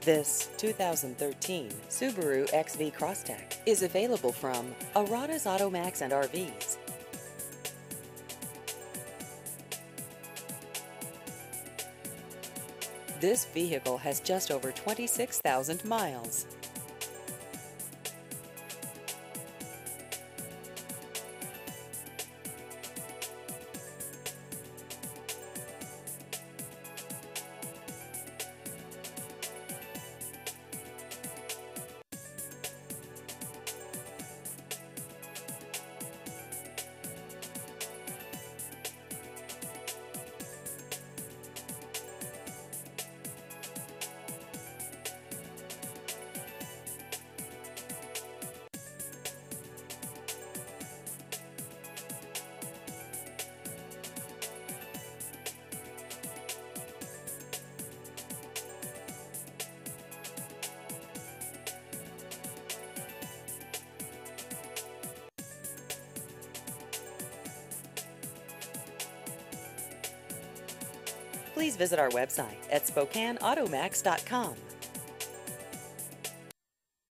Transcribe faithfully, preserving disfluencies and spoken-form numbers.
This two thousand thirteen Subaru X V Crosstrek is available from Arada's Automax and R Vs. This vehicle has just over twenty-six thousand miles. Please visit our website at Spokane Automax dot com.